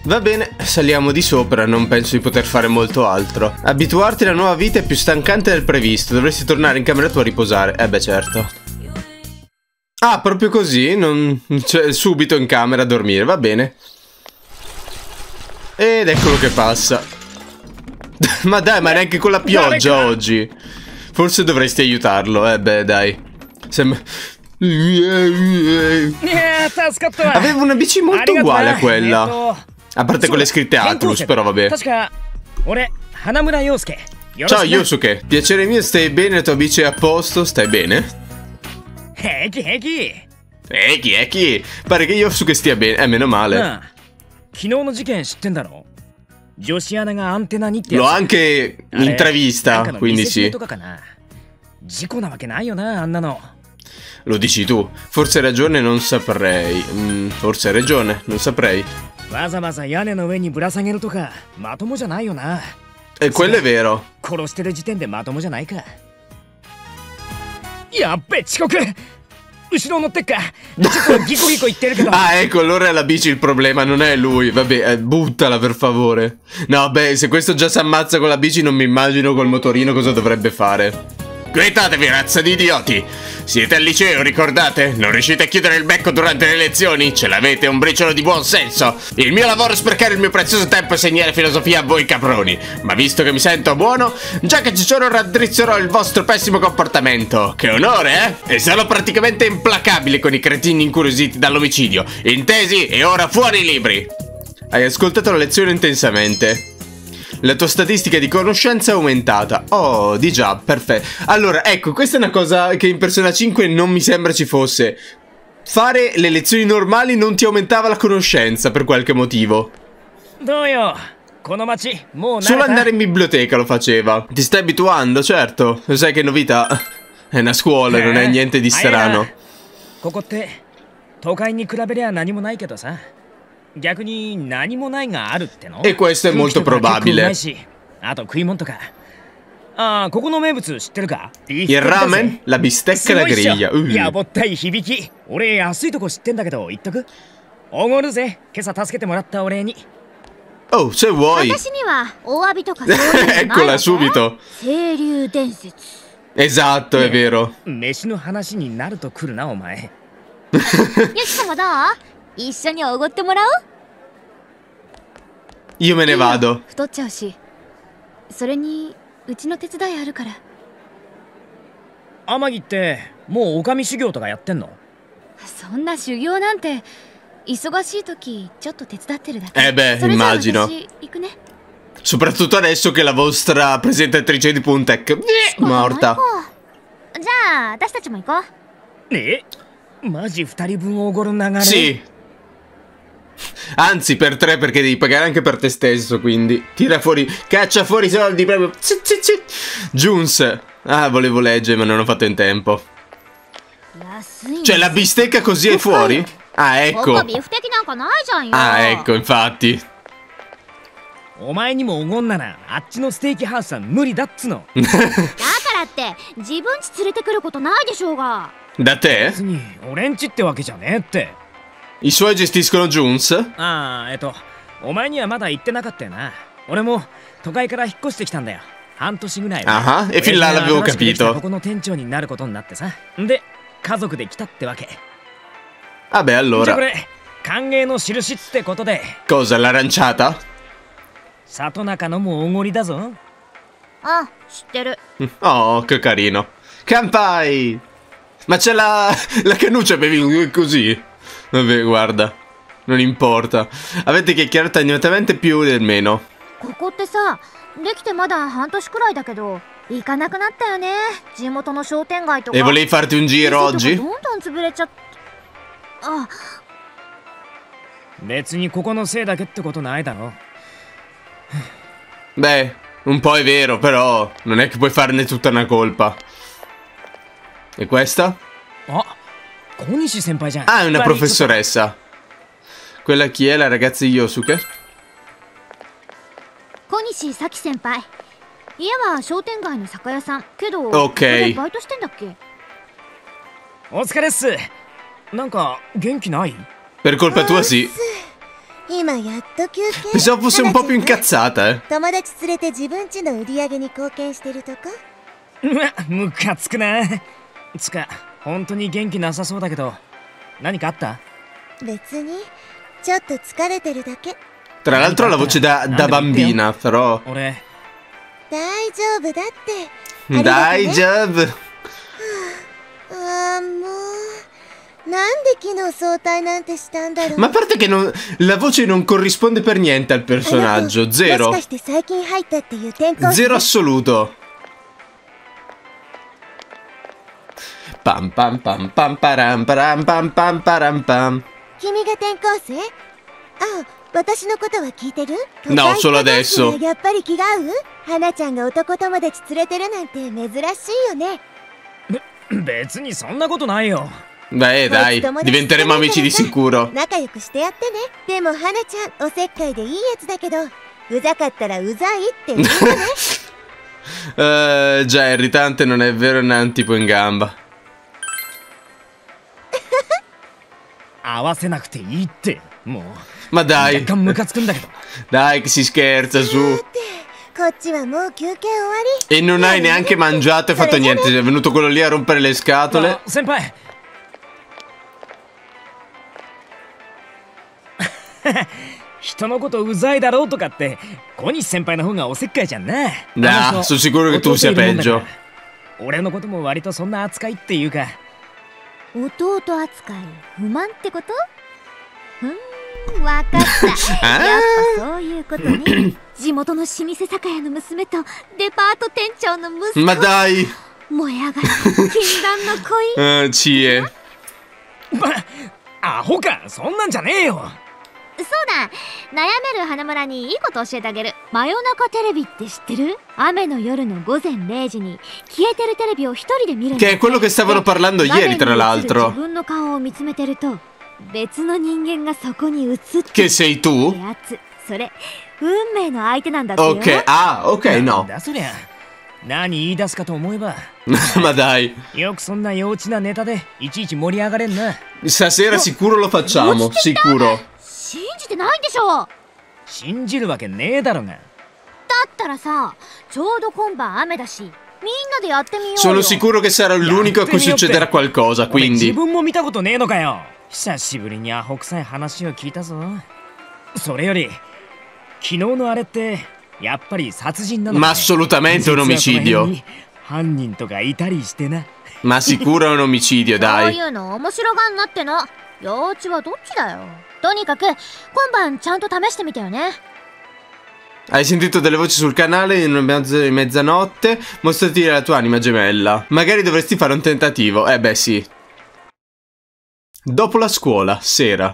Va bene, saliamo di sopra, non penso di poter fare molto altro. Abituarti alla nuova vita è più stancante del previsto, dovresti tornare in camera tua a riposare. Beh, certo. Ah, proprio così? Cioè, subito in camera a dormire, va bene. Ed eccolo che passa. Ma dai, ma neanche con la pioggia oggi. Forse dovresti aiutarlo, beh, dai. Aveva una bici molto uguale a quella. A parte quelle scritte Atlus, però vabbè. Ciao Yosuke, piacere mio, stai bene? La tua bici è a posto? Stai bene? Eki. Pare che Yosuke stia bene, meno male. L'ho anche intravista, quindi sì. Lo dici tu. Forse hai ragione, non saprei. Forse hai ragione, non saprei. E quello è vero. Ah, ecco, allora è la bici il problema, non è lui. Vabbè, buttala per favore. No, beh, se questo già si ammazza con la bici, non mi immagino col motorino cosa dovrebbe fare. Quietatevi, razza di idioti! Siete al liceo, ricordate? Non riuscite a chiudere il becco durante le lezioni? Ce l'avete un briciolo di buon senso? Il mio lavoro è sprecare il mio prezioso tempo e segnare filosofia a voi caproni. Ma visto che mi sento buono, già che ci sono raddrizzerò il vostro pessimo comportamento. Che onore, eh? E sarò praticamente implacabile con i cretini incuriositi dall'omicidio. Intesi? E ora fuori i libri! Hai ascoltato la lezione intensamente. La tua statistica di conoscenza è aumentata. Oh, di già, perfetto. Allora, ecco, questa è una cosa che in Persona 5 non mi sembra ci fosse. Fare le lezioni normali non ti aumentava la conoscenza per qualche motivo. Solo andare in biblioteca lo faceva. Ti stai abituando, certo. Lo sai che novità? È una scuola, non è niente di strano. E questo è molto probabile. Il ramen? La bistecca da griglia. Oh, se vuoi. Eccola subito. Esatto, è vero. Io me ne vado. Beh, immagino. Soprattutto adesso che la vostra presentatrice di punta è morta. Sì. Anzi, per 3 perché devi pagare anche per te stesso, quindi tira fuori, caccia fuori i soldi proprio. Junes. Ah, volevo leggere ma non ho fatto in tempo. Cioè la bistecca così è fuori? Ah, ecco. Ah, ecco, infatti. Da te? I suoi gestiscono Junes? Ah, e fin là l'avevo capito. Vabbè, allora. Cosa, l'aranciata? Oh, che carino. Kampai! Ma c'è la cannuccia, bevi così. Vabbè, guarda, non importa. Avete chiacchierato animatamente più del meno. E volevi farti un giro oggi? Beh, un po' è vero, però non è che puoi farne tutta una colpa. E questa? Ah, è una professoressa. Quella chi è? La ragazza di Yosuke? Ok. Per colpa tua sì. 今やっと休憩。 Pensavo fosse un po' più incazzata, 友達連れて自分家の売り上げに貢献してるとか？ ムカつくな。つか、本当に元気なさそうだけど、何かあった？ 別に、ちょっと疲れてるだけ。 Tra l'altro la voce da bambina, però. 俺、 大丈夫だって。 大丈夫。 ああ、もう。なんで昨日早退なんてしたんだろう。 Ma a parte che la voce non corrisponde per niente al personaggio, zero. もしかして最近入ったっていう転校生？ Zero assoluto. Pam pam pam pam param param pam pam param pam. 君が転校生？ああ、私のことは聞いてる？ No, solo adesso. やっぱり気が合う？花ちゃんが男友達連れてるなんて珍しいよね。 別にそんなことないよ。 Dai, dai, diventeremo amici di sicuro. 仲良くしてやってね。でも花ちゃん、おせっかいでいいやつだけど、うざかったらうざいって言うね。 Già, è irritante, non è vero, ne ha un tipo in gamba. 合わせなくていいって、もう。 Ma dai. 若干ムカつくんだけど。 Dai, che si scherza, su. こっちはもう休憩終わり。 E non hai neanche mangiato e fatto niente. È venuto quello lì a rompere le scatole. 先輩。人のことうざいだろうとかって、小西先輩の方がおせっかいじゃんな。 Nah, sono sicuro che tu sia peggio. 俺のことも割とそんな扱いっていうか。 弟扱い不満ってこと？わかった。やっぱそういうことね。地元の老舗酒屋の娘とデパート店長の息子。 Ma dai. 燃え上がる禁断の恋。 Cie. アホか、そんなんじゃねえよ。 そうだ、悩める花村にいいこと教えてあげる。真夜中テレビって知ってる？雨の夜の午前0時に消えてるテレビを一人で見るんだ。 Che è quello che stavano parlando ieri, tra l'altro. 自分の顔を見つめてると別の人間がそこに映って。 Che sei tu? やつ、それ運命の相手なんだってよ。 Ok, ah, ok, no. だそりゃ。何言い出すかと思えば。 Ma dai. よくそんな幼稚なネタでいちいち盛り上がれんな。 Stasera sicuro lo facciamo, sicuro. 信じてないんでしょ。 信じるわけねえだろが。 だったらさ、ちょうど今晩雨だし、みんなでやってみようよ。 Sono sicuro che sarò l'unico a cui succederà qualcosa, 自 quindi. 分も見たことねえのかよ。久しぶりにアホ臭い話を聞いたぞ。それより昨日のあれってやっぱり殺人なのか、ね。 Ma assolutamente un omicidio. 犯人とかいたりしてな。 Ma sicuro è un omicidio, そう dai. いうの面白がんなっての。幼稚はどっちだよ。とにかく今晩ちゃんと試してみてよね。 Hai sentito delle voci sul canale in mezzo di mezzanotte? Mostrati la tua anima gemella. Magari dovresti fare un tentativo. Beh, sì. Dopo la scuola, sera.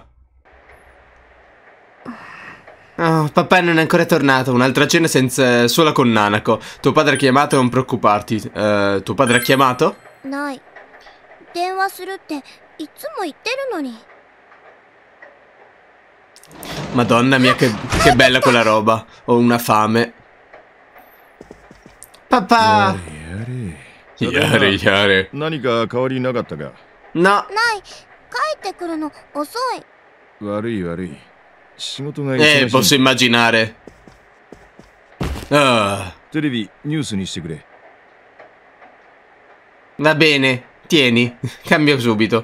Oh, papà non è ancora tornato. Un'altra cena sola con Nanako. Tuo padre ha chiamato, non preoccuparti. Tuo padre ha chiamato? ない。電話するっていつも言ってるのに。 Madonna mia, che bella quella roba. Ho una fame. Papà! Yare, yare. 何か変わりなかったか？ No. ない。帰ってくるの遅い。 悪い悪い。仕事が忙しい。 Posso immaginare. テレビニュースにしてくれ。 Va bene, tieni. Cambio subito.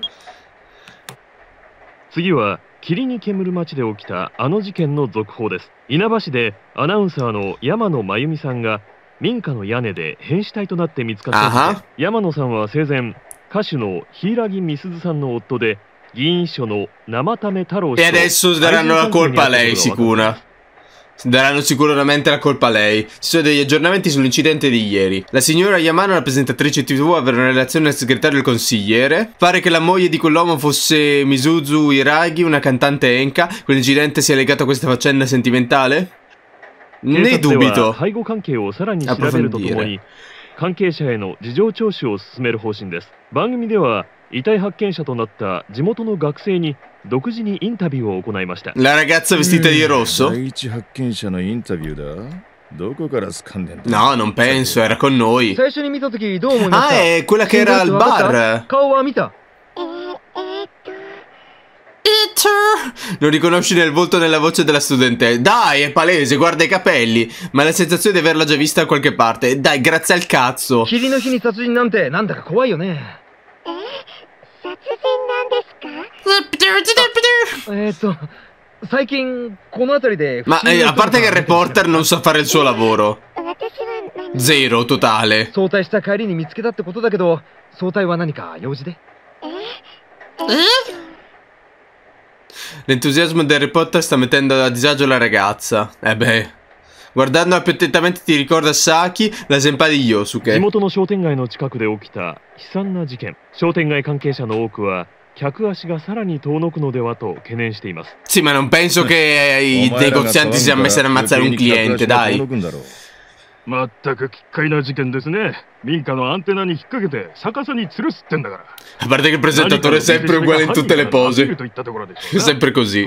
次は霧に煙る町で起きたあの事件の続報です。稲葉市でアナウンサーの山野真由美さんが民家の屋根で変死体となって見つかった事件。山野さんは生前歌手の柊美鈴さんの夫で議員秘書の生為太郎氏 E adesso daranno la colpa a lei, sicura. Daranno sicuramente la colpa a lei. Ci sono degli aggiornamenti sull'incidente di ieri. La signora Yamano, la presentatrice TV, aveva una relazione al segretario del consigliere. Pare che la moglie di quell'uomo fosse Misuzu Hiragi, una cantante enka. Quell'incidente sia legato a questa faccenda sentimentale? Ne dubito. 背後関係をさらに調べるとともに関係者への事情聴取を進める方針です。番組では遺体発見者となった地元の学生に独自にインタビューを行いました。 La ragazza vestita di rosso? 第一発見者のインタビューだ。どこから掴んでんだ？ No, non penso, era con noi. 最初に見たときどう思いました？ Ah, è quella che era al bar. 顔は見た？ Peter! Lo riconosci nel volto e nella voce della studentessa. Dai, è palese, guarda i capelli. Ma la sensazione di averla già vista da qualche parte. Dai, grazie al cazzo. Ma a parte che il reporter non sa fare il suo lavoro. Zero totale. L'entusiasmo del reporter sta mettendo a disagio la ragazza. Beh. Guardandola più attentamente ti ricorda Saki, la senpai di Yosuke. Sì, ma non penso che i negozianti siano messi ad ammazzare un cliente, dai. A parte che il presentatore è sempre uguale in tutte le pose. È sempre così.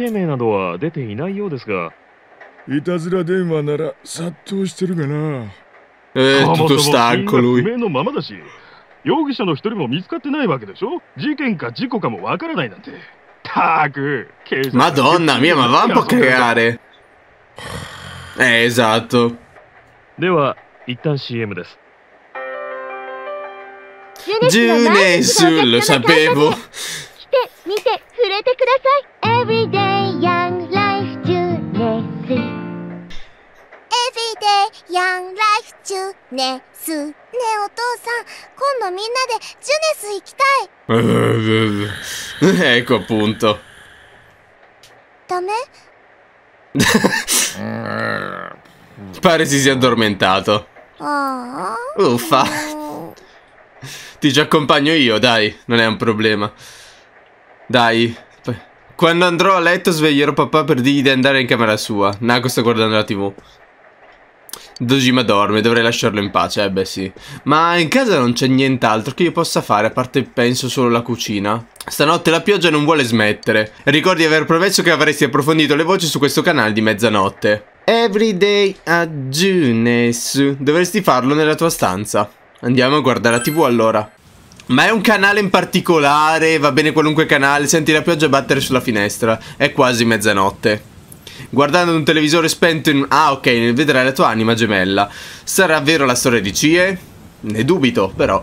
Tutto stanco lui. Madonna mia, ma va un po' a cagare. Esatto. Junesu, lo sapevo. Everyday Young Life Junesu. Ne, お父さん、今度みんなでジュネス行きたい。 Ecco appunto. ダメ? Pare si sia addormentato. Uffa. Ti ci accompagno io, dai, non è un problema. Dai. Quando andrò a letto sveglierò papà per dirgli di andare in camera sua. Nako sta guardando la TV. Dojima dorme, dovrei lasciarlo in pace, beh sì. Ma in casa non c'è nient'altro che io possa fare, a parte penso solo la cucina. Stanotte la pioggia non vuole smettere. Ricordi di aver promesso che avresti approfondito le voci su questo canale di mezzanotte. Everyday a Junesu. Dovresti farlo nella tua stanza. Andiamo a guardare la TV allora. Ma è un canale in particolare? Va bene qualunque canale, senti la pioggia battere sulla finestra. È quasi mezzanotte. Guardando un televisore spento in... Ah, ok, nel vedrai la tua anima gemella. Sarà vero la storia di Chie? Ne dubito, però.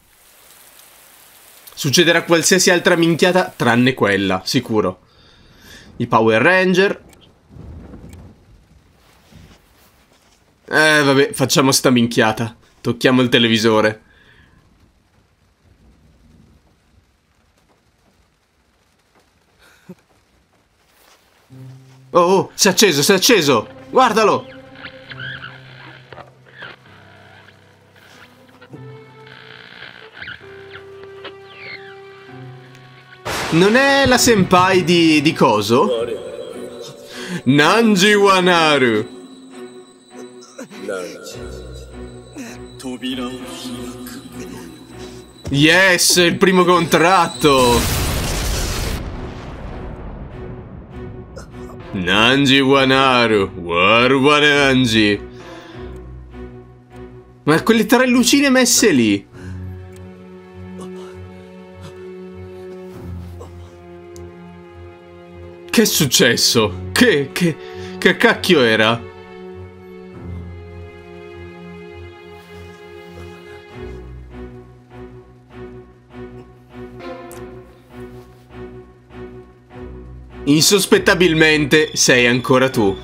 Succederà qualsiasi altra minchiata tranne quella, sicuro. I Power Ranger. Vabbè, facciamo sta minchiata. Tocchiamo il televisore. Oh, si è acceso, si è acceso! Guardalo! Non è la senpai di coso? Nanji Wanaru! Yes, il primo contratto! Nanji Wanaru, Waru Nanji. Ma quelle tre lucine messe lì. Che è successo? Che cacchio era? Insospettabilmente sei ancora tu.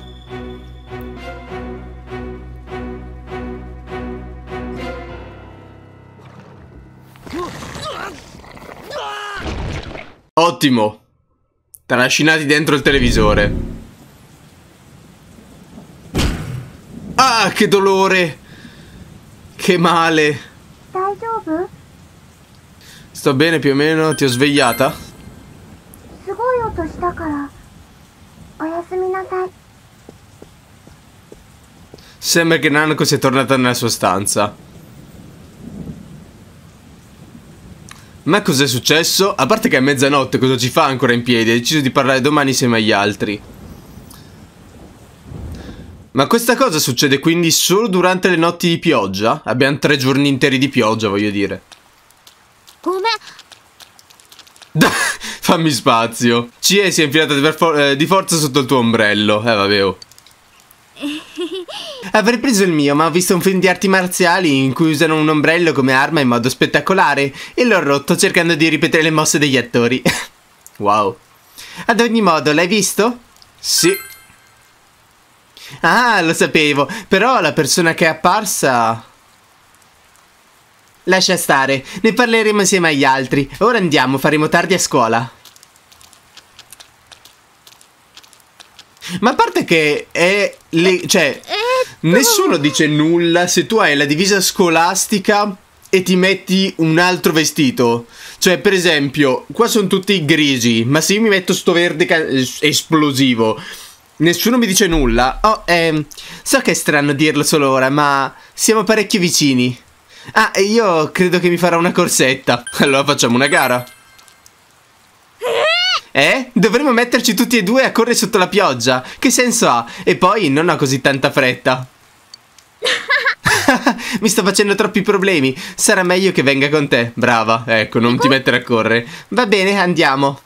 Ottimo. Trascinati dentro il televisore. Ah, che dolore. Che male. Sto bene più o meno, ti ho svegliata? Sembra che Nanako sia tornata nella sua stanza. Ma cos'è successo? A parte che è mezzanotte, cosa ci fa ancora in piedi? Ha deciso di parlare domani insieme agli altri. Ma questa cosa succede quindi solo durante le notti di pioggia? Abbiamo 3 giorni interi di pioggia, voglio dire. Fammi spazio. CE si è infilata di forza sotto il tuo ombrello. Vabbè, oh. Avrei preso il mio, ma ho visto un film di arti marziali in cui usano un ombrello come arma in modo spettacolare e l'ho rotto cercando di ripetere le mosse degli attori. Wow. Ad ogni modo, l'hai visto? Sì. Ah, lo sapevo. Però la persona che è apparsa... Lascia stare, ne parleremo insieme agli altri. Ora andiamo, faremo tardi a scuola. Ma a parte che è... cioè, nessuno dice nulla se tu hai la divisa scolastica e ti metti un altro vestito. Cioè, per esempio, qua sono tutti grigi, ma se io mi metto sto verde esplosivo, nessuno mi dice nulla. Oh, so che è strano dirlo solo ora, ma siamo parecchio vicini. Ah, io credo che mi farò una corsetta. Allora facciamo una gara. Dovremmo metterci tutti e due a correre sotto la pioggia. Che senso ha? E poi non ho così tanta fretta. Mi sto facendo troppi problemi. Sarà meglio che venga con te. Brava, ecco, non ti mettere a correre. Va bene, andiamo.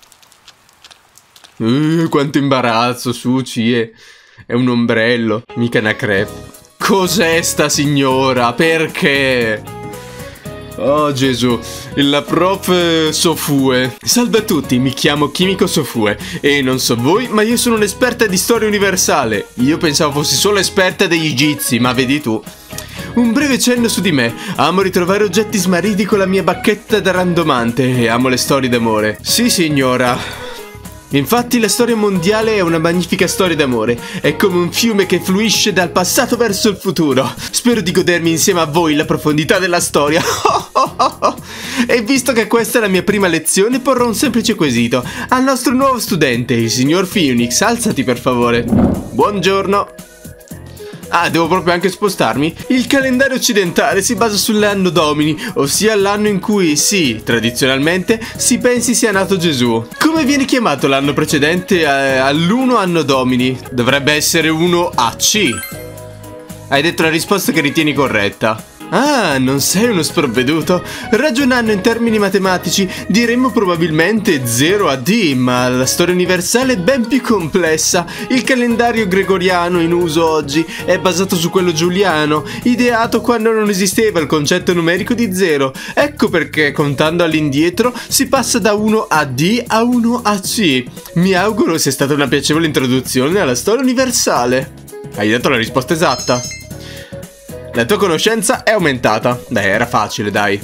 Quanto imbarazzo, su, CE. È un ombrello, mica una crepe. Cos'è sta signora? Perché? Oh Gesù, la prof Sofue. Salve a tutti, mi chiamo Kimiko Sofue e non so voi, ma io sono un'esperta di storia universale. Io pensavo fossi solo esperta degli egizi, ma vedi tu. Un breve cenno su di me. Amo ritrovare oggetti smarriti con la mia bacchetta da randomante e amo le storie d'amore. Sì signora. Infatti la storia mondiale è una magnifica storia d'amore. È come un fiume che fluisce dal passato verso il futuro. Spero di godermi insieme a voi la profondità della storia. E visto che questa è la mia prima lezione, porrò un semplice quesito al nostro nuovo studente, il signor Phoenix. Alzati per favore. Buongiorno. Ah, devo proprio anche spostarmi? Il calendario occidentale si basa sull'anno domini, ossia l'anno in cui, sì, tradizionalmente, si pensi sia nato Gesù. Come viene chiamato l'anno precedente all'1 anno domini? Dovrebbe essere 1 AC. Hai detto la risposta che ritieni corretta. Ah, non sei uno sprovveduto. Ragionando in termini matematici, diremmo probabilmente 0 AD, ma la storia universale è ben più complessa. Il calendario gregoriano in uso oggi è basato su quello giuliano, ideato quando non esisteva il concetto numerico di 0. Ecco perché, contando all'indietro, si passa da 1 AD a 1 AC. Mi auguro sia stata una piacevole introduzione alla storia universale. Hai dato la risposta esatta. La tua conoscenza è aumentata. Dai, era facile, dai.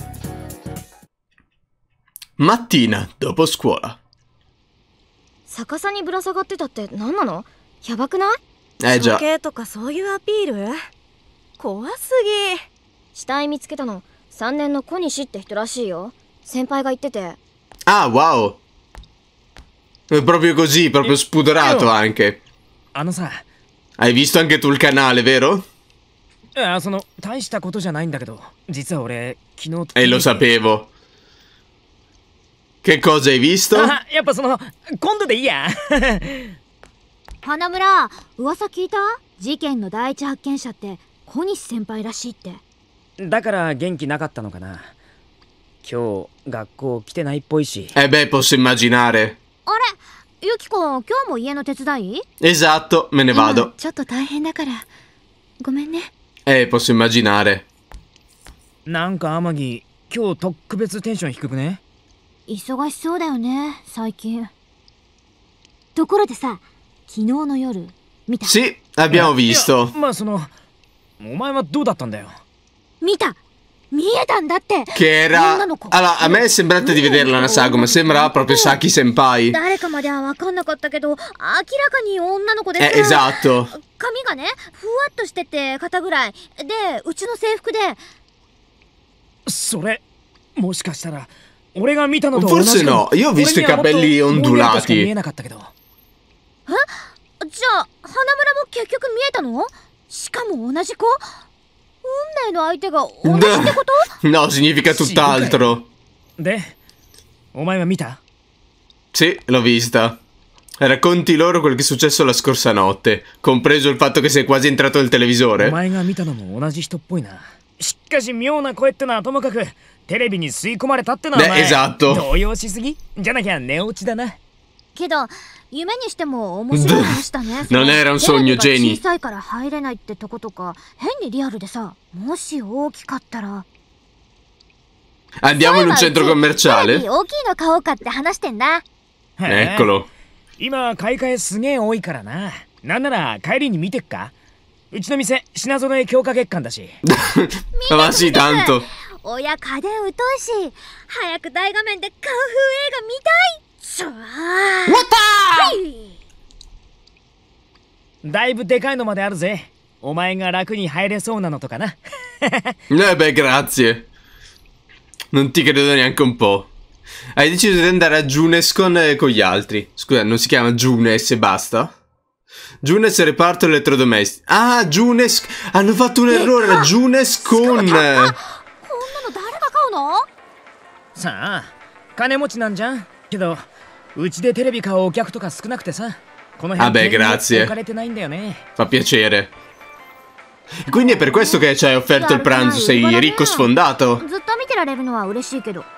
Mattina, dopo scuola. 逆さにぶら下がってたって何なの？やばくない？ じゃあ。 酒とかそういうアピール？怖すぎ。死体見つけたの3年の小西って人らしいよ。先輩が言ってて。 Ah, wow. È proprio così, proprio spudorato anche. Hai visto anche tu il canale, vero? E lo sapevo. Che cosa hai visto? 花村、噂聞いた？事件の第一発見者って小西先輩らしいって。 だから元気なかったのかな。今日学校来てないっぽいし。 beh, posso immaginare. あれ、ユキコ、今日も家の手伝い？ Esatto, me ne vado. ちょっと大変だからごめんね。 Posso immaginare. なんか天城、今日特別テンション低くね？ 忙しそうだよね、最近。ところでさ、昨日の夜見た？ Sì, abbiamo visto. まあお前はどうだったんだよ？ 見た。見えたんだって。 Che era... Allora, a me è sembrata di vederla una saga, ma sembrava proprio Saki Senpai. 誰かまでは分かんなかったけど、明らかに女の子でさ。 esatto. 髪がね、ふわっとしてて肩ぐらいで、うちの制服で。 それ、もしかしたら俺が見たのと同じ。 Forse no, io ho visto i capelli ondulati. じゃあ、花村も結局見えたの？しかも同じ子？運命の相手が同じってこと？ No, significa tutt'altro. で、お前は見た？ Sì, l'ho vista. Racconti loro quel che è successo la scorsa notte, compreso il fatto che sei quasi entrato nel televisore. お前が見たのも同じ人っぽいな。しかし妙な声ってのはともかく、 テレビに吸い込まれたってのはお前 esatto 動揺しすぎじゃなきゃ寝落ちだな。 けど夢にしても面白い話だね。 Non era un sogno, Jenny. 小さいから入れないってとことか変にリアルでさ、もし大きかったら。 Andiamo in un centro commerciale? 大きいの買おうかって話してんだ。 Eccolo. 今買い替えすげえ多いからな。なんなら帰りに見てっか。うちの店品揃え強化月間だし。 Ma sì, tanto. 親家電疎いし、早く大画面でカンフー映画見たい。ちょだいぶでかいのまであるぜ。お前が楽に入れそうなのとかな。 Beh, grazie. Non ti credo neanche un po'. Hai deciso di andare a Junes con gli altri. Scusa, non si chiama Junes e basta? Junes è reparto elettrodomestici. Ah, Junes. Hanno fatto un errore. Era Junes con... さあ、金持ちなんじゃん。けど、うちでテレビ買うお客とか少なくてさ。この辺に置かれてないんだよね。 Fa piacere. Quindi è per questo che ci hai offerto il pranzo. Sei ricco sfondato. ずっと見てられるのは嬉しいけど。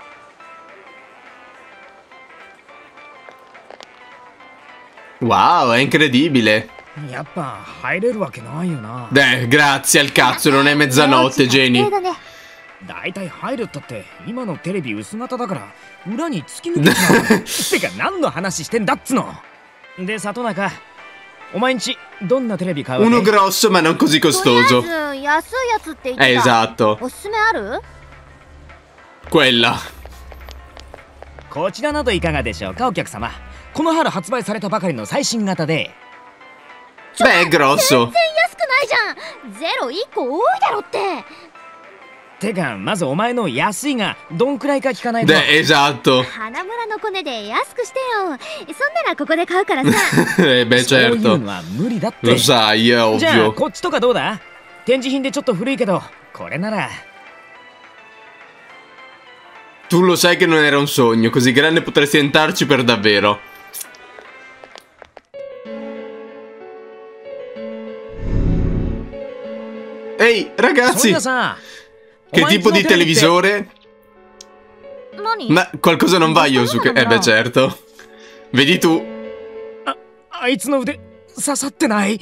Wow, è incredibile. やっぱ入れるわけないよな。 Grazie al cazzo, non è mezzanotte, Jenny. だいたい入るったって今のテレビ薄型だから裏に突き抜けちゃう。てか何の話してんだっつの。で、里中、お前んちどんなテレビ買うわけ？ Uno grosso ma non così costoso. 安いやつって言ってた。 Esatto. おすすめある？ Quella. こちらなどいかがでしょうか、お客様。この春発売されたばかりの最新型で。 Beh, è grosso. 全然安くないじゃん。ゼロ1個多いだろって。 てか、まずお前の安いがどんくらいか聞かないと。 Esatto. 花村のコネで安くしてよ。そんならここで買うからさ。 Beh, そういう certo. のは無理だって。 Lo sai, è じゃあ ovvio. こっちとかどうだ？展示品でちょっと古いけど、これなら。 Tu lo sai che non era un sogno, così grande potresti entrarci per davvero. Ehi, ragazzi! Che tipo di televisore? Ma qualcosa non va, Yosuke. Beh, certo. Vedi tu. あいつの腕刺さってない？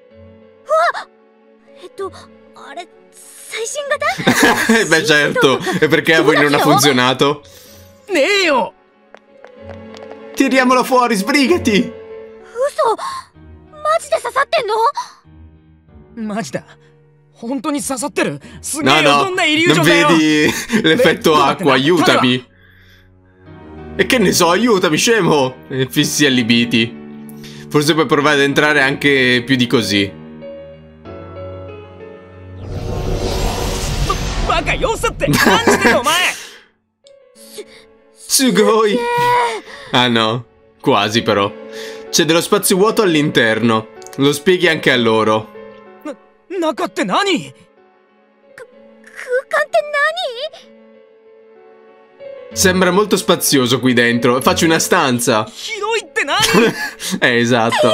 あれ最新型？ Beh, certo. E perché a voi non ha funzionato? ねえよ。 Tiriamolo fuori, sbrigati! 嘘！マジで刺さってんの？ マジだ。本当に刺さってる。すげえ No, よ、 no, どんなイリュージョ non ンだよ。 vedi l'effetto acqua, aiutami. E che ne so, aiutami, scemo. E fissi allibiti. Forse puoi provare ad entrare anche più di così. バカよさって何してんのお前。 Sugoi! Ah no, quasi però. C'è dello spazio vuoto all'interno. Lo spieghi anche a loro. 中って何？ 空間って何？ Sembra molto spazioso qui dentro. Facci una stanza. 広いって何？ Esatto.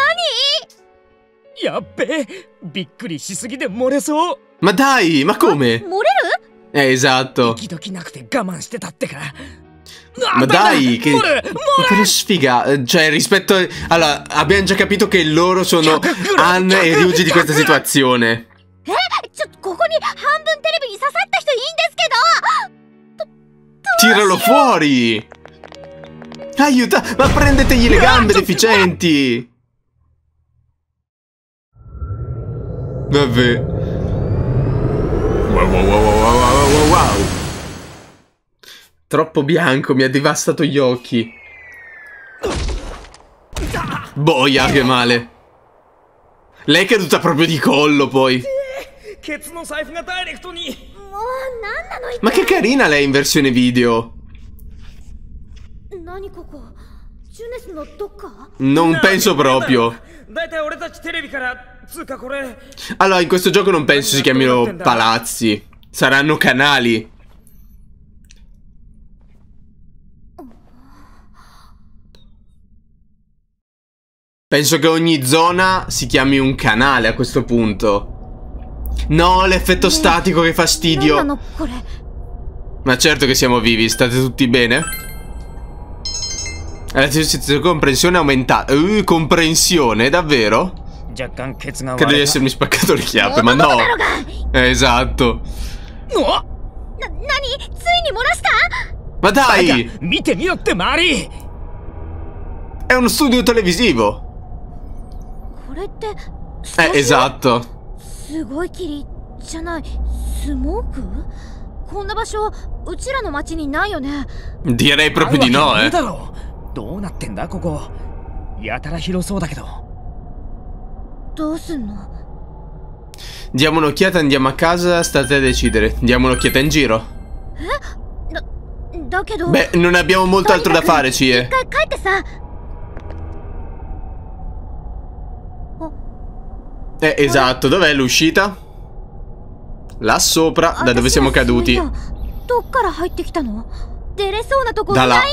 やっべえ、びっくりしすぎで漏れそう。 Ma dai, ma come? 漏れる？ Esatto. 時々なくて我慢してたってか。 Ma dai, che sfiga. Cioè, rispetto a... Allora, abbiamo già capito che loro sono Anne e Ryuji di questa situazione. ここに半分テレビに刺さった人いいんですけど。 Tiralo fuori! Aiuta! Ma prendetegli le gambe, deficienti! Vabbè. Wow. Troppo bianco, mi ha devastato gli occhi. Boia, che male. Lei è caduta proprio di collo, poi. Ma che carina lei in versione video. Non penso proprio. Allora, in questo gioco non penso si chiamino palazzi. Saranno canali. Penso che ogni zona si chiami un canale a questo punto. No, l'effetto statico, che fastidio. Ma certo che siamo vivi, state tutti bene? La comprensione è aumentata. Comprensione, davvero? Credo di essermi spaccato le chiappe, ma no. Esatto. Ma dai! È uno studio televisivo. Esatto. Direi proprio di no, Diamo un'occhiata, andiamo a casa, state a decidere. Diamo un'occhiata in giro. Beh, non abbiamo molto altro da fare, Chie. Esatto, dov'è l'uscita? Là sopra, da dove siamo caduti. Da là.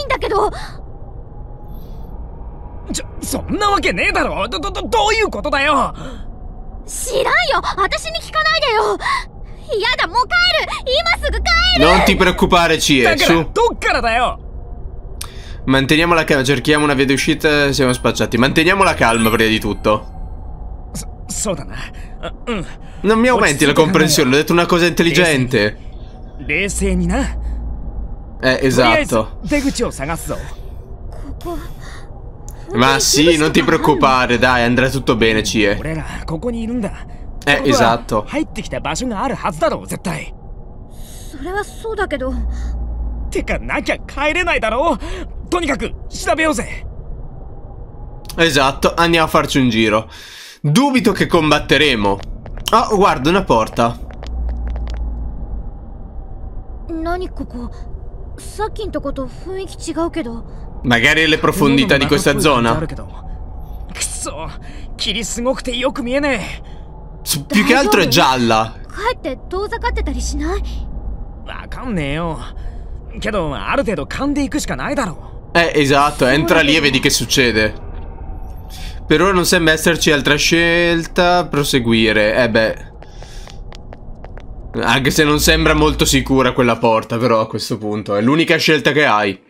Non ti preoccupare, Chie, su. Manteniamo la calma, cerchiamo una via d'uscita, siamo spacciati. Manteniamo la calma prima di tutto. Non mi aumenti la comprensione, ho detto una cosa intelligente. Esatto. Ma sì, non ti preoccupare, dai, andrà tutto bene, Chie. Esatto. Esatto, andiamo a farci un giro. Dubito che combatteremo. Oh, guarda, una porta. Magari le profondità di questa zona. Più che altro è gialla. Esatto, entra lì e vedi che succede. Per ora non sembra esserci altra scelta. Proseguire. Beh. Anche se non sembra molto sicura quella porta, però a questo punto è l'unica scelta che hai.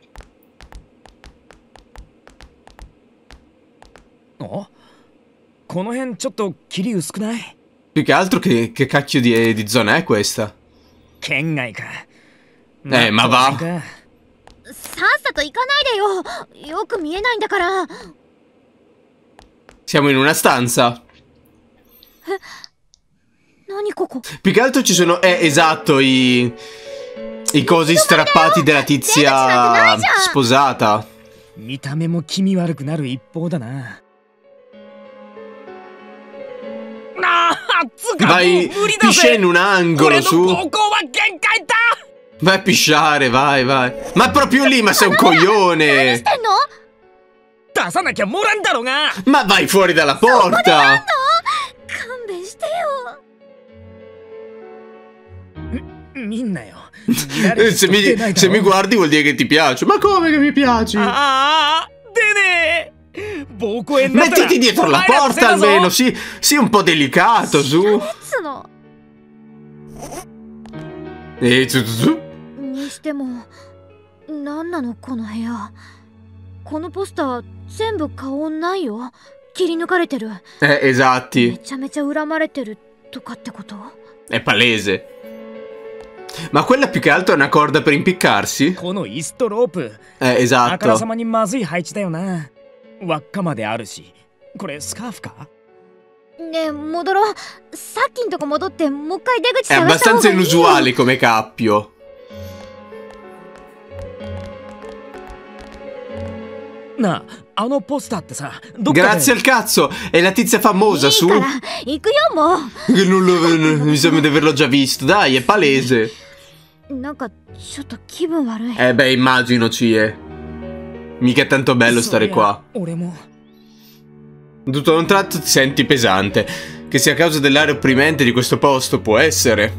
Più che altro che cacchio di zona è questa? Ma va. Siamo in una stanza. Più che altro ci sono, esatto, i cosi strappati della tizia sposata. Vai, piscia in un angolo, su. Vai a pisciare, vai, vai. Ma proprio lì, ma sei un coglione. Ma vai fuori dalla porta. Se mi guardi vuol dire che ti piace. Ma come che mi piaci? Mettiti dietro la porta almeno. Sii un po' delicato, su. Esatti. È palese. Ma quella più che altro è una corda per impiccarsi? Esatto. È abbastanza inusuale come cappio. Grazie al cazzo, è la tizia famosa, su. Mi sembra di averlo già visto, dai, è palese. Beh, immagino, Chie. Mica è tanto bello stare qua. Tutto a un tratto ti senti pesante. Che sia a causa dell'aria opprimente di questo posto, può essere.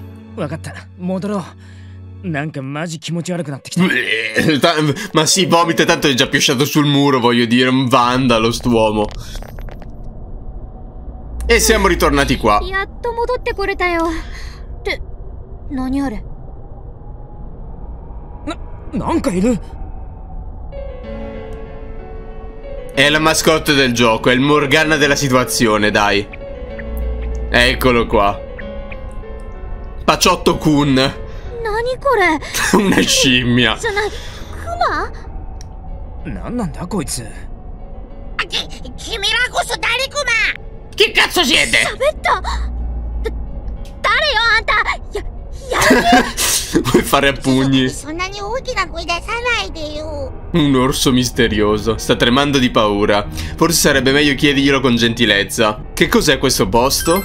Ma sì, vomita, tanto è già piosciato sul muro, voglio dire, un vandalo st'uomo. E siamo ritornati qua. なんかいる。 È la mascotte del gioco, è il Morgana della situazione, dai. Eccolo qua. Paciotto Kun. 何これ Una scimmia. じゃない、クマ？ なんなんだこいつ。 君らこそ誰クマ？ Che cazzo siete? 喋った。誰よあんた。やる気？ Vuoi fare a pugni? そんなに大きな声出さないでよ。 Un orso misterioso. Sta tremando di paura. Forse sarebbe meglio chiederglielo con gentilezza. Che cos'è questo posto?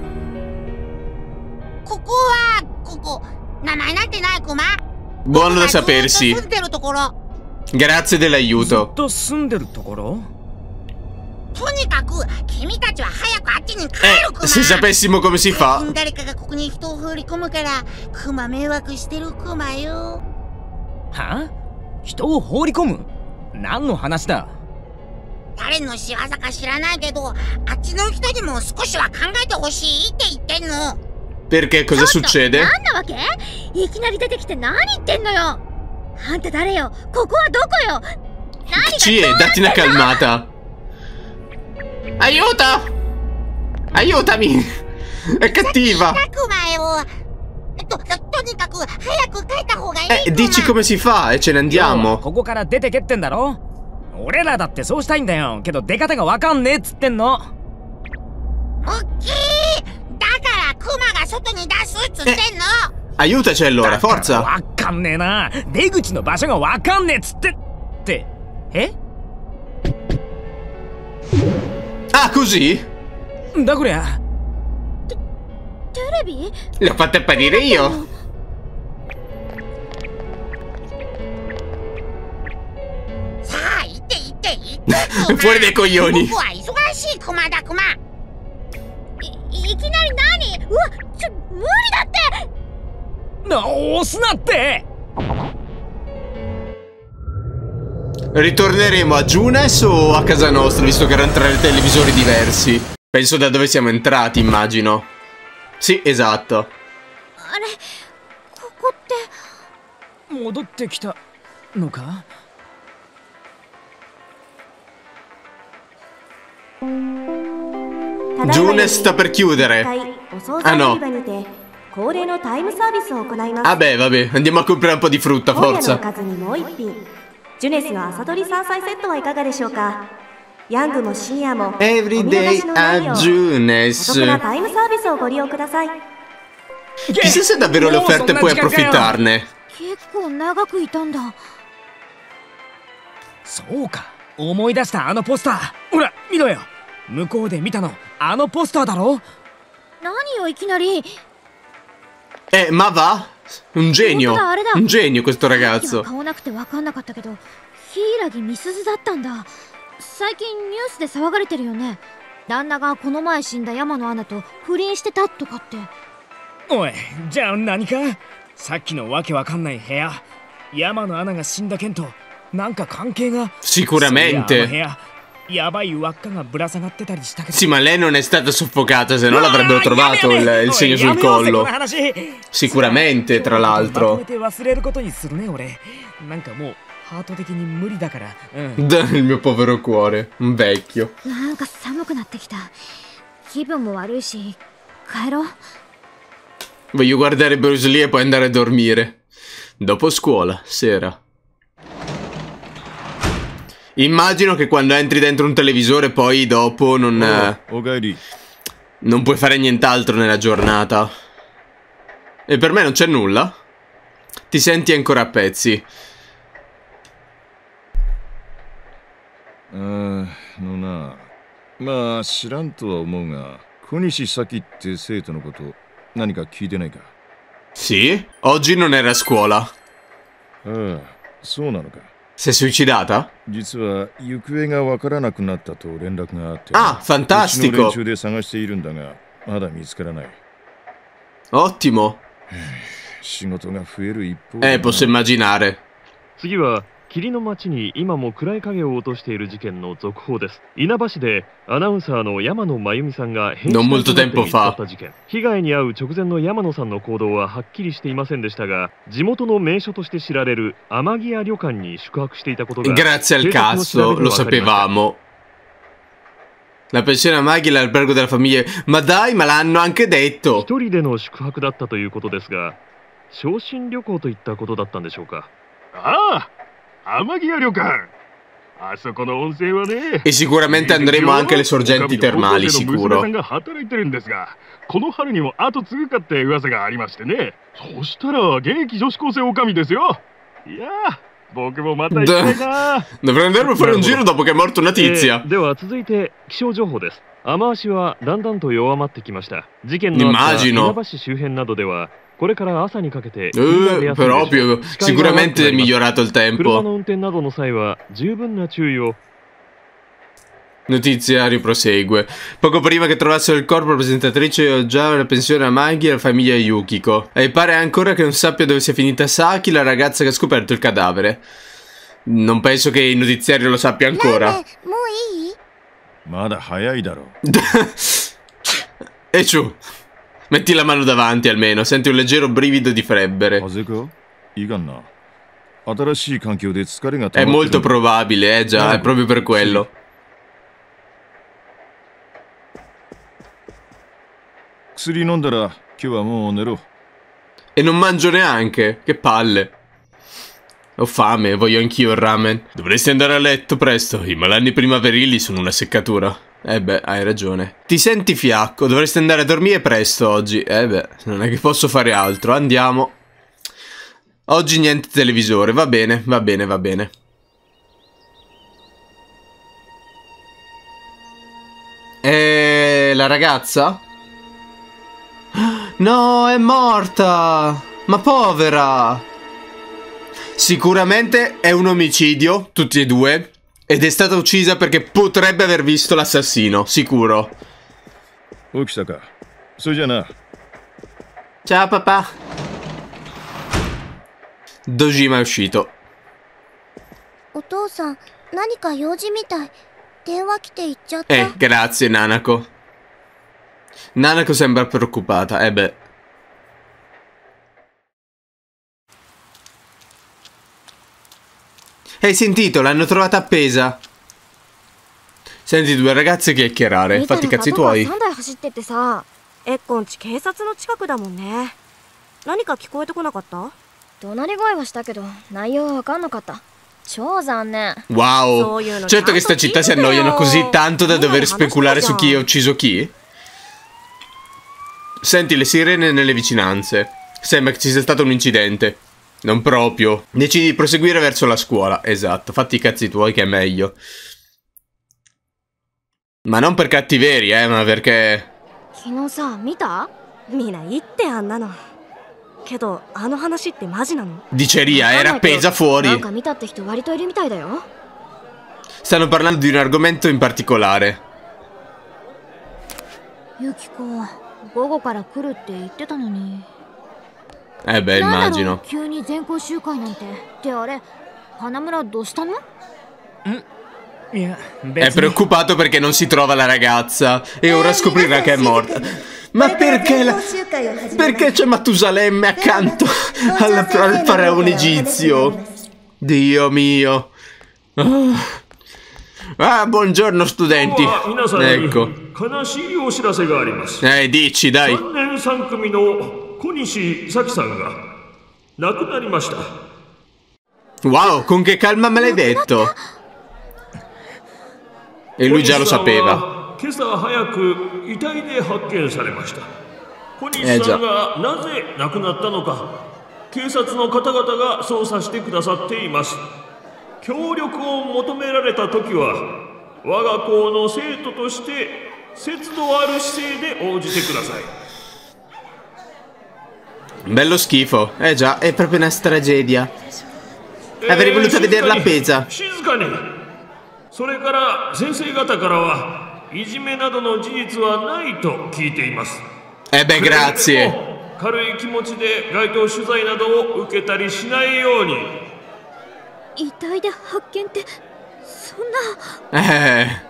ここはここ。名前なんてないクマ。 Buono da sapersi. 住んでるところ。 Grazie ずっ dell'aiuto. と住んでるところ。 とにかく君たちは早くあっちに帰るクマ。 Se sapessimo come si fa. 誰かがここに人を放り込むからクマ迷惑してるクマよ。 は？人を放り込む？何の話だ？ 誰の仕業か知らないけど、あっちの人にも少しは考えてほしいって言ってんの。 Perché cosa ちょっと succede? 何なわけ？いきなり出てきて何言ってんのよ。あんた誰よ？ここはどこよ？何が Ci è, datti una calmata. Aiuto! Aiutami! È cattiva! クマよ。とにかく早く帰った方がいいクマ。 Dici come si fa e ce ne こ andiamo. こから出てけってんだろ。俺らだってそうしたいんだよ。けど出方がわかんねえっつってんの。 おっきい。だからクマが外に出すっつってんの。 Aiutaci allora, だから forza! わかんねえな。出口の場所がわかんねえっつって。え？ Ah, così? だこりゃ。 テレビ？ L'ho fatta apparire io. さあ行って行って行って。 Fuori dai coglioni. 僕は忙しいクマだクマ。 いきなり何？うわ、無理だって。 押すなって。 Ritorneremo a Junes o a casa nostra, visto che erano tre televisori diversi? Penso da dove siamo entrati, immagino. Sì, esatto. あれ、ここって。 戻ってきたのか？ Junes sta per chiudere. Ah no. Vabbè, vabbè, andiamo a comprare un po' di frutta, forza. Everyday a Junes. Chissà se davvero le offerte puoi approfittarne. 結構長くいたんだ。 そうか、思い出したあのポスター。ほら見ろよ。向こうで見たのあのポスターだろ。 何よいきなり。 Ma va? Un genio. Un genio questo ragazzo. 顔なくて分かんなかったけど、柊美鈴だったんだ。最近ニュースで騒がれてるよね。旦那がこの前死んだ山野アナと不倫してたとかって。 おい、じゃあ何か？さっきのわけわかんない部屋、山野アナが死んだ件となんか関係が。 Sicuramente. Sì, ma lei non è stata soffocata, se no l'avrebbero trovato il segno sul collo. Sicuramente, tra l'altro. Il mio povero cuore, un vecchio. Voglio guardare Bruce Lee e poi andare a dormire. Dopo scuola, sera. Immagino che quando entri dentro un televisore poi dopo non puoi fare nient'altro nella giornata. E per me non c'è nulla? Ti senti ancora a pezzi? Sì? Oggi non era a scuola. Si è suicidata? Ah, fantastico! Ottimo! Posso immaginare. 霧の街に今も暗い影を落としている事件の続報です。稲葉市でアナウンサーの山野真由美さんが変死体となって見つかった事件。被害に遭う直前の山野さんの行動ははっきりしていませんでしたが、地元の名所として知られる天城旅館に宿泊していたことが Grazie al cazzo, lo sapevamo. La pensione a Maggie, l'albergo della famiglia. Ma dai, ma l'hanno anche detto. 一人での宿泊だったということですが、昇進旅行といったことだったんでしょうか。ああ、天城旅館。あそこの温泉はね。 E sicuramente andremo anche alle sorgenti termali, sicuro. が働いてるんですが、この春にも後継ぐかって噂がありましてね。そしたら現役女子高生女将ですよ。いや僕もまた行きたいな。 Dovrei andare a fare un giro dopo che è morto una tizia. では続いて気象情報です。雨足はだんだんと弱まってきました。事件のあった稲葉市周辺などではこれから朝にかけて proprio sicuramente è migliorato il tempo. 車の運転などの際は十分な注意を。 Notiziario prosegue. Poco prima che trovassero il corpo, la presentatrice oggiava la pensione a Maggie e alla famiglia Yukiko. E pare ancora che non sappia dove sia finita Saki, la ragazza che ha scoperto il cadavere. Non penso che il notiziario lo sappia ancora. E ciù. Metti la mano davanti almeno, senti un leggero brivido di febbre. È molto probabile, già, è proprio per quello. E non mangio neanche, che palle. Ho fame, voglio anch'io il ramen. Dovresti andare a letto presto, i malanni primaverili sono una seccatura. Beh, hai ragione. Ti senti fiacco, dovresti andare a dormire presto oggi. Beh, non è che posso fare altro, andiamo. Oggi niente televisore, va bene, va bene, va bene. E la ragazza? No, è morta! Ma povera! Sicuramente è un omicidio, tutti e due. Ed è stata uccisa perché potrebbe aver visto l'assassino, sicuro. Ciao papà. Dojima è uscito. Grazie Nanako. Nanako sembra preoccupata, beh. Hai sentito? L'hanno trovata appesa. Senti due ragazze chiacchierare. Fatti i cazzi tuoi. Wow. Certo che sta città si annoiano così tanto da dover speculare su chi ha ucciso chi. Senti le sirene nelle vicinanze. Sembra che ci sia stato un incidente. Non proprio. Decidi di proseguire verso la scuola. Esatto, fatti i cazzi tuoi che è meglio. Ma non per cattiveria, ma perché... Diceria, era appesa fuori. Stanno parlando di un argomento in particolare. Beh, immagino. È preoccupato perché non si trova la ragazza e ora scoprirà che è morta. Ma perché perché c'è Matusalemme accanto al faraone egizio? Dio mio. Buongiorno studenti. Ecco. Dici, dai. Wow, con che calma me l'hai detto. E lui già lo sapeva. Già. Bello schifo. Già, è proprio una tragedia. Avrei voluto vederla appesa. Beh, grazie. 遺体で発見ってそんな。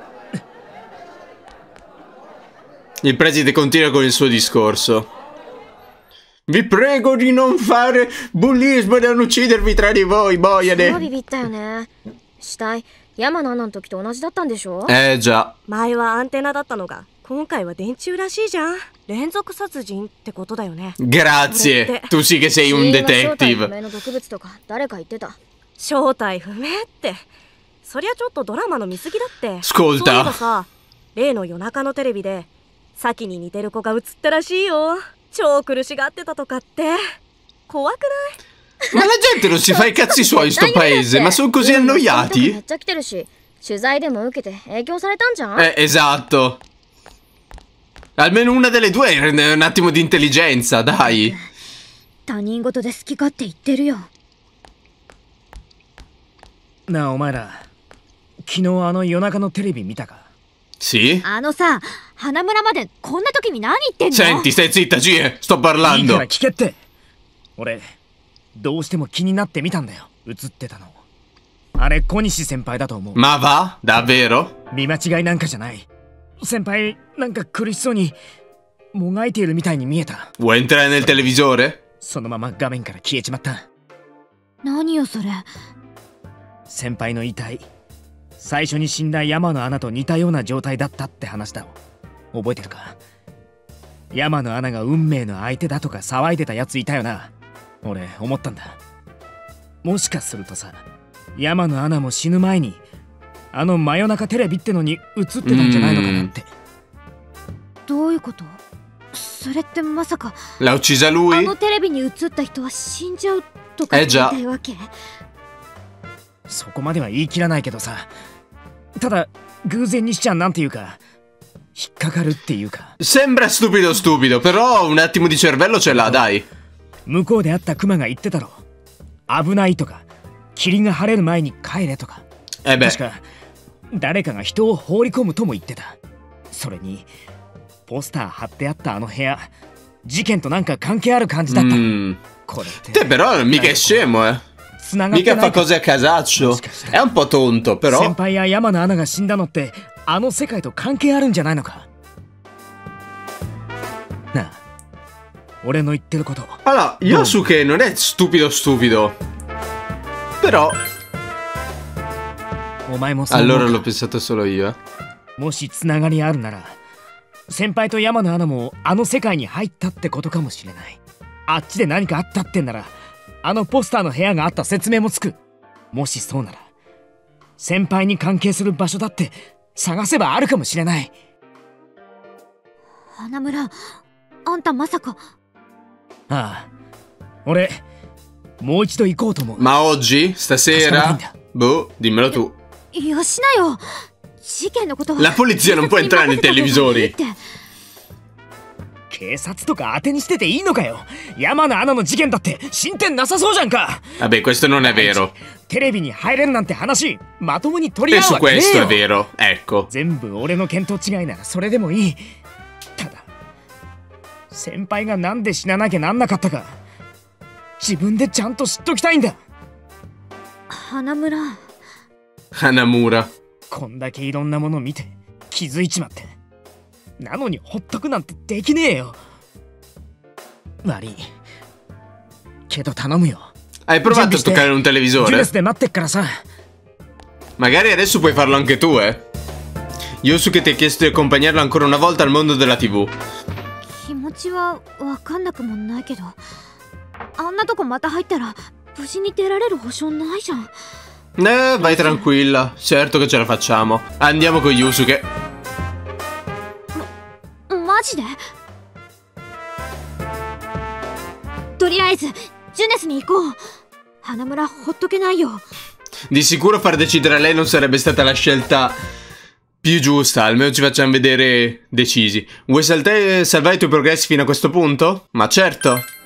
Il preside continua con il suo discorso. Vi prego di non fare bullismo e non uccidervi tra di voi, boiane. ビビったよね。死体山の穴の時と同じだったんでしょ。 già. 前はアンテナだったのが今回は電柱らしいじゃん。連続殺人ってことだよね。 Grazie. Tu sì che sei un detective. 誰か言ってた。 正体不明って。そりゃちょっとドラマの見過ぎだって。 Ascolta. そういえばさ、例の夜中のテレビでサキに似てる子が映ったらしいよ。超苦しがってたとかって。怖くない？ Ma la gente non si fa i cazzi suoi in sto paese, ma sono così annoiati? Esatto. Almeno una delle due un attimo di intelligenza, dai. 他人事で好き勝手言ってるよ。 なあお前ら、昨日あの夜中のテレビ見たか？ Sì? あのさ、花村までこんな時に何言ってんの？ Senti, stai zitta, Gie, sto いい parlando. から聞けって。俺どうしても気になってみたんだよ。映ってたの。あれ小西先輩だと思う。 Ma va? Davvero? 見間違いなんかじゃない。先輩なんか苦しそうにもがいているみたいに見えた。 Vuoi entrare nel televisore? そのまま画面から消えちまった。 何よそれ。 先輩の遺体、最初に死んだ山の穴と似たような状態だったって話だ。覚えてるか？山の穴が運命の相手だとか騒いでたやついたよな。俺思ったんだ。もしかするとさ、山の穴も死ぬ前にあの真夜中テレビってのに映ってたんじゃないのかなって。 どういうこと？それってまさか L'ha uccisa あ lui? のテレビに映った人は死んじゃうとか言いたいわけ？ そこまでは言い切らないけどさ、ただ偶然にしちゃなんていうか引っかかるっていうか。 Sembra stupido stupido, però un attimo di cervello ce l'ha, dai. 向こうで会ったクマが言ってたろ。危ないとか霧が晴れる前に帰れとか。確か誰かが人を放り込むとも言ってた。それにポスター貼ってあったあの部屋、事件となんか関係ある感じだった。これって Te però mica è scemo, eh. Mica fa cose a casaccio. È un po' tonto, però. 先輩や山の穴が死んだのってあの世界と関係あるんじゃないのかなあ。俺の言ってること。 Allora, Yosuke non è stupido stupido. Però お前もそう。 allora l'ho pensato solo io, eh. もしつながりあるなら、先輩と山の穴もあの世界に入ったってことかもしれない。あっちで何かあったってんなら、あのポスターの部屋があった説明もつく。もしそうなら、先輩に関係する場所だって探せばあるかもしれない。 花村、あんたまさか。 ああ、俺もう一度行こうと思う。 Ma oggi? Stasera? Boh, dimmelo tu. よしなよ。事件のことは La polizia non può entrare nei televisori. 警察とか当てにしてていいのかよ。山の穴の事件だって進展なさそうじゃんか。 Vabbè, questo non è vero. テレビに入れるなんて話まともに取り合う E わ su けねえ questo よ。 è vero, ecco. 全部俺の見当違いならそれでもいい。ただ先輩がなんで死ななきゃなんなかったか自分でちゃんと知っときたいんだ。 花村、 Hanamura. こんだけいろんなもの見て気づいちまって、なのにほっとくなんてできねえよ。悪いけど頼むよ。 Hai provato a toccare un ジュレ televisore? スで待ってっからさ。 Magari adesso puoi farlo anche tu, eh. Yosuke ti ha chiesto di accompagnarlo ancora una volta al mondo della TV. 気持ちはわかんなくもないけど、あんなとこまた入ったら無事に出られる保証ないじゃん。 Vai tranquilla, certo che ce la facciamo. Andiamo con Yosuke. マジで？とりあえずジュネスに行こう。花村ほっとけないよ。 Di sicuro far decidere a lei non sarebbe stata la scelta più giusta, almeno ci facciamo vedere decisi. Vuoi salvare i tuoi progressi fino a questo punto? Ma certo.